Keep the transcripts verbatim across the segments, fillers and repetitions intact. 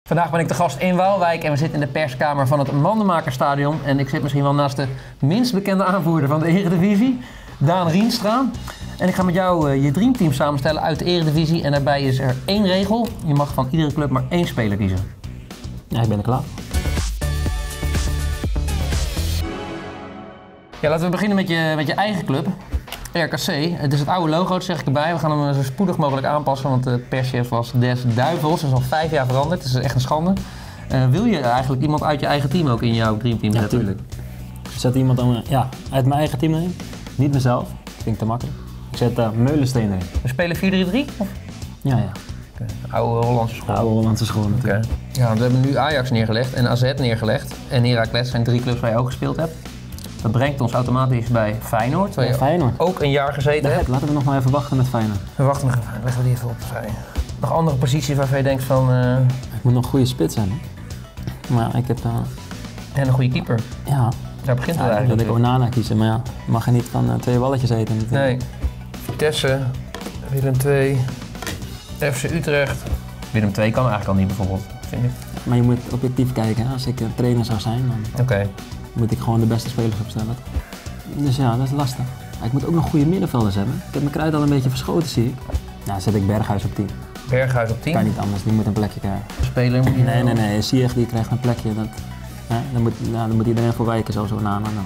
Vandaag ben ik de gast in Waalwijk en we zitten in de perskamer van het Mandenmakerstadion. En ik zit misschien wel naast de minst bekende aanvoerder van de Eredivisie, Daan Rienstra. En ik ga met jou uh, je dreamteam samenstellen uit de Eredivisie. En daarbij is er één regel. Je mag van iedere club maar één speler kiezen. Ja, ik ben er klaar. Ja, laten we beginnen met je, met je eigen club, R K C. Het is het oude logo, dat zeg ik erbij. We gaan hem zo spoedig mogelijk aanpassen, want de perschef was Des Duivels. Dat is al vijf jaar veranderd, dat is echt een schande. Uh, wil je eigenlijk iemand uit je eigen team ook in jouw dreamteam Ja, zetten? natuurlijk. Zet iemand dan, ja, uit mijn eigen team erin. Niet mezelf, dat vind ik te makkelijk. Ik zet uh, Meulensteen erin. We spelen vier drie drie? Of? Ja, ja. Okay. Oude Hollandse school. Oude Hollandse school natuurlijk. Okay. Ja, we hebben nu Ajax neergelegd en A Z neergelegd. En Heracles zijn drie clubs waar je ook gespeeld hebt. Dat brengt ons automatisch bij Feyenoord, waar je Ja, Feyenoord. ook een jaar gezeten hebt. Laten we nog maar even wachten met Feyenoord. We wachten nog even, leggen we die even op. Nog andere posities waarvan je denkt van... Uh... Ik moet nog een goede spits hebben. Maar ik heb... Uh... En een goede keeper. Ja. Daar begint het ja, eigenlijk. Ik wil Onana kiezen, maar ja, je mag er niet van uh, twee balletjes eten natuurlijk. Nee. Vitesse, Willem twee, F C Utrecht. Willem twee kan eigenlijk al niet bijvoorbeeld, vind ik. Maar je moet objectief kijken. Hè? Als ik uh, trainer zou zijn, dan okay. moet ik gewoon de beste spelers opstellen. Dus ja, dat is lastig. Ja, ik moet ook nog goede middenvelders hebben. Ik heb mijn kruid al een beetje verschoten, zie ik. Nou, zet ik Berghuis op tien. Berghuis op tien? Kan niet anders, die moet een plekje krijgen. Speler moet je Nee, nee, nee. Ziyech die krijgt een plekje. Dat, hè? Dan, moet, nou, dan moet iedereen voor wijken, zoals Onana. Nou.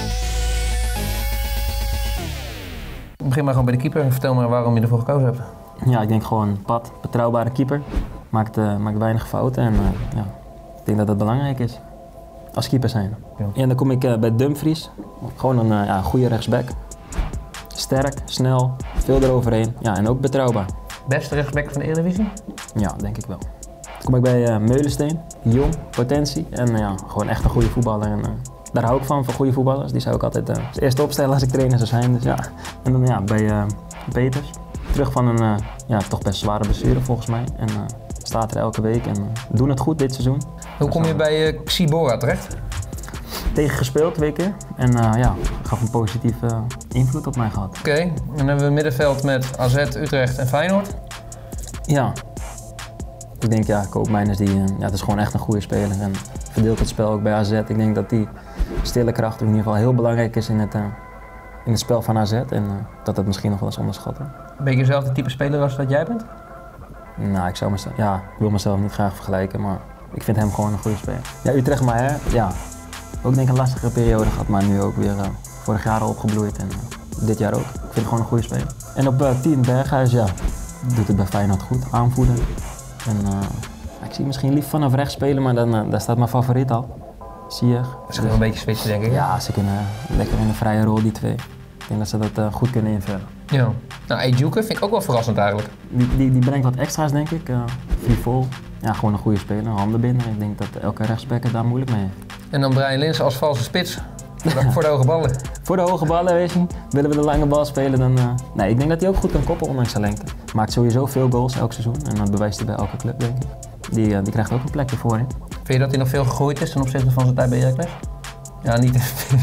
Begin maar gewoon bij de keeper en vertel maar waarom je ervoor gekozen hebt. Ja, ik denk gewoon Pat, betrouwbare keeper. Maakt, uh, maakt weinig fouten en uh, ja, ik denk dat dat belangrijk is. Als keeper zijn. Ja. En dan kom ik uh, bij Dumfries. Gewoon een uh, ja, goede rechtsback. Sterk, snel, veel eroverheen. Ja, en ook betrouwbaar. Beste rechtsback van de Eredivisie? Ja, denk ik wel. Dan kom ik bij uh, Meulensteen. Jong, potentie en uh, ja, gewoon echt een goede voetballer. En, uh, daar hou ik van, van goede voetballers. Die zou ik altijd uh, als eerste opstellen als ik trainer zou zijn. Dus, ja. En dan ja, bij uh, Peters. Terug van een uh, ja, toch best zware blessure volgens mij. En uh, staat er elke week en uh, doen het goed dit seizoen. Hoe kom je bij uh, Xibora terecht? Tegen gespeeld twee keer en uh, ja, gaf een positieve uh, invloed op mij gehad. Oké, okay. Dan hebben we een middenveld met A Z, Utrecht en Feyenoord. Ja, ik denk ja, Koopmeiners die, uh, ja, het is gewoon echt een goede speler en verdeelt het spel ook bij A Z. Ik denk dat die stille kracht in ieder geval heel belangrijk is in het, uh, in het spel van A Z en uh, dat dat misschien nog wel eens onderschat wordt. Ben je zelf de type speler als dat jij bent? Nou, ik zou mezelf, ja, ik wil mezelf niet graag vergelijken, maar ik vind hem gewoon een goede speler. Ja, Utrecht maar hè, ja. Ook denk ik een lastige periode gehad, maar nu ook weer uh, vorig jaar al opgebloeid en uh, dit jaar ook. Ik vind het gewoon een goede speler. En op uh, tien Berghuis, ja, doet het bij Feyenoord goed, aanvoeden. En uh, ik zie misschien lief vanaf rechts spelen, maar dan, uh, daar staat mijn favoriet al. Ziyech. Ze kunnen een beetje switchen, denk ik. Ja, ze kunnen uh, lekker in een vrije rol, die twee. Ik denk dat ze dat uh, goed kunnen invullen. Ja. Nou, Ejuke vind ik ook wel verrassend eigenlijk. Die, die, die brengt wat extra's, denk ik. Uh, frivol. Ja, gewoon een goede speler, een handenbinder. Ik denk dat elke rechtsback het daar moeilijk mee heeft. En dan Brian Linssen als valse spits. Voor de, voor de hoge ballen. Voor de hoge ballen, weet je. Willen we de lange bal spelen, dan... Uh... Nee, ik denk dat hij ook goed kan koppen, ondanks zijn lengte. Maakt sowieso veel goals elk seizoen. En dat bewijst hij bij elke club, denk ik. Die, uh, die krijgt ook een plekje voorin. Vind je dat hij nog veel gegroeid is ten opzichte van zijn tijd bij Heracles? Ja, niet...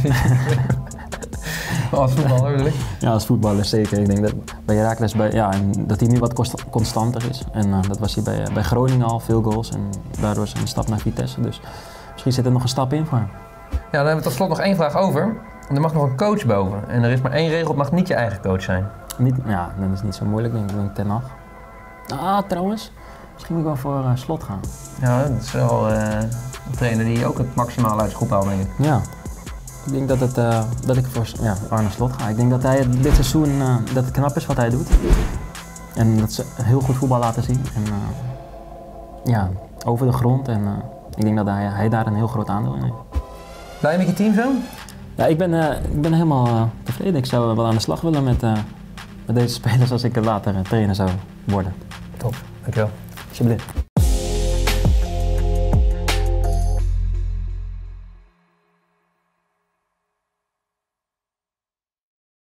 als voetballer bedoel ik. Ja, als voetballer zeker. Ik denk dat bij Heracles bij, ja, dat hij nu wat const constanter is. En uh, dat was hij bij, uh, bij Groningen al, veel goals. En daardoor zijn stap naar Vitesse. Dus misschien zit er nog een stap in voor hem. Ja, dan hebben we tot slot nog één vraag over. Er mag nog een coach boven. En er is maar één regel, het mag niet je eigen coach zijn. Niet, ja, dat is niet zo moeilijk, denk ik. denk Ten Hag. Ah, trouwens. Misschien moet ik wel voor uh, Slot gaan. Ja, dat is wel uh, een trainer die ook het maximale uit de groep haalt, denk ik. Ja. Ik denk dat, het, uh, dat ik voor ja, Arne Slot ga. Ik denk dat hij dit seizoen uh, dat het knap is wat hij doet. En dat ze heel goed voetbal laten zien. En, uh, ja, over de grond. En uh, ik denk dat hij, hij daar een heel groot aandeel in heeft. Blij met je team zo? Ja, ik ben, uh, ik ben helemaal uh, tevreden. Ik zou wel aan de slag willen met, uh, met deze spelers als ik later uh, trainer zou worden. Top, dankjewel. Alsjeblieft.